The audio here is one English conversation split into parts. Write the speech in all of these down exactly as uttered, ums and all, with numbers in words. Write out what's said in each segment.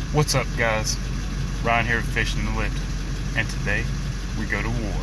What's up, guys? Ryan here with Fishin and Liftin, and today we go to war.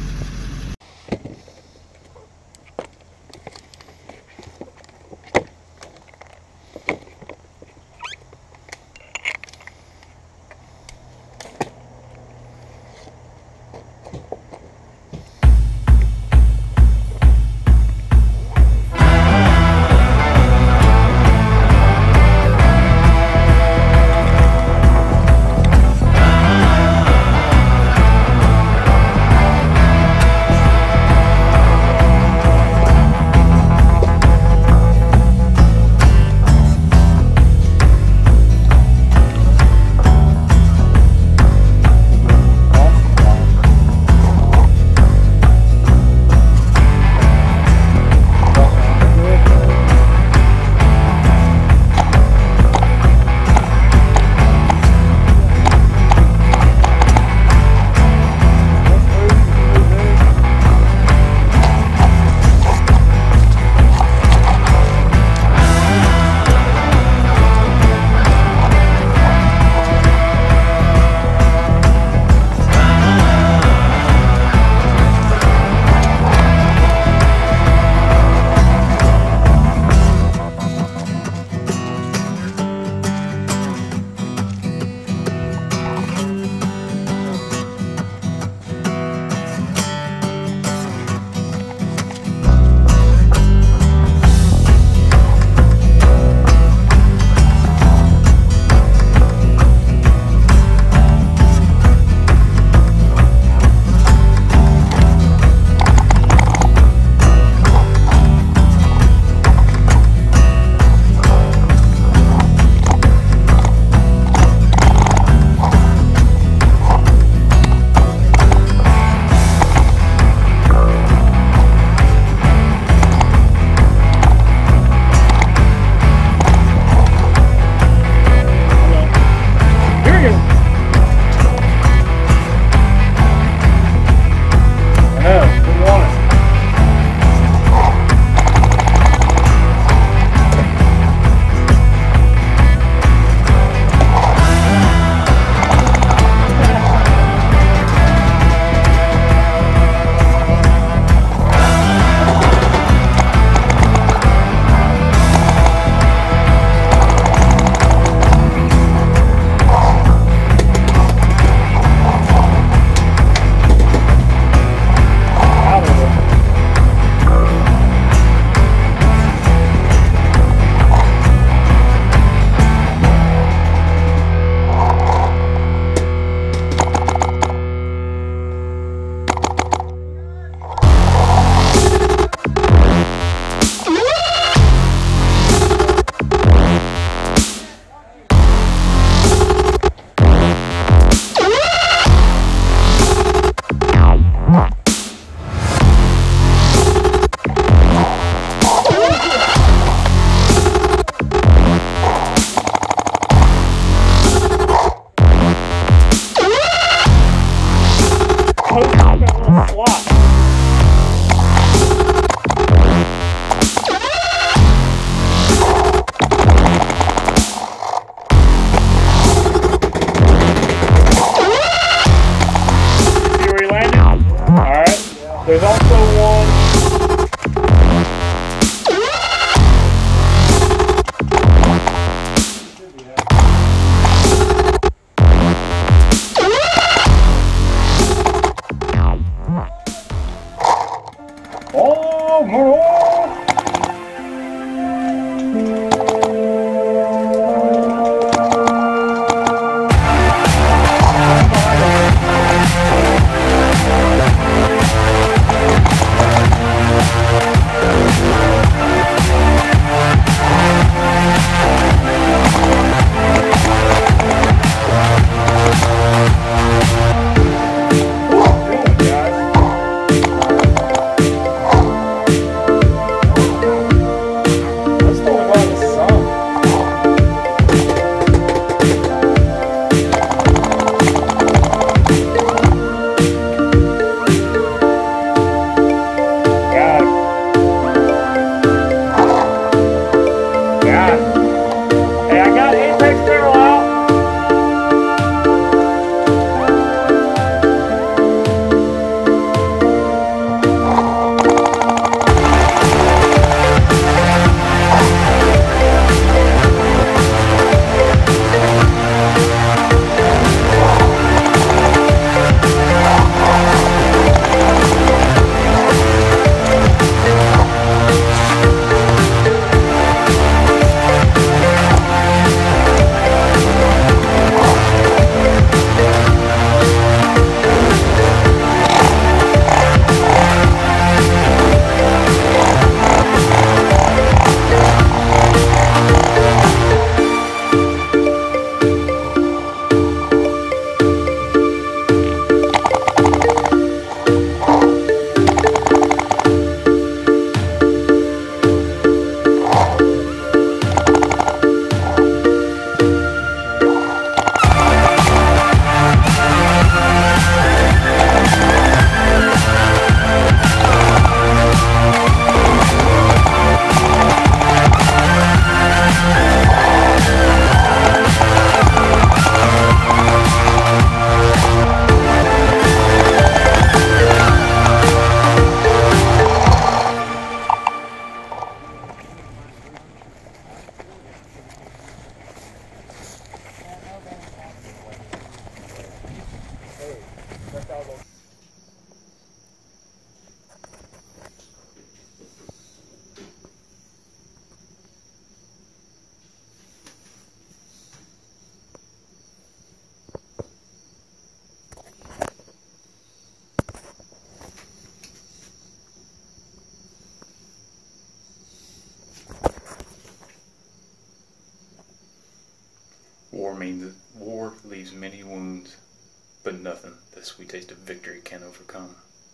War means war leaves many wounds, but nothing the sweet taste of victory can overcome.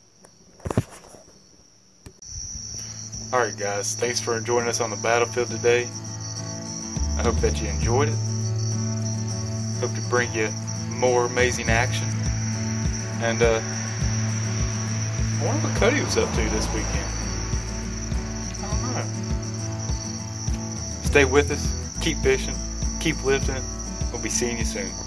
Alright guys, thanks for joining us on the battlefield today. I hope that you enjoyed it. Hope to bring you more amazing action. And uh, I wonder what Cody was up to this weekend. I don't know. Stay with us, keep fishing, keep lifting. We'll be seeing you soon.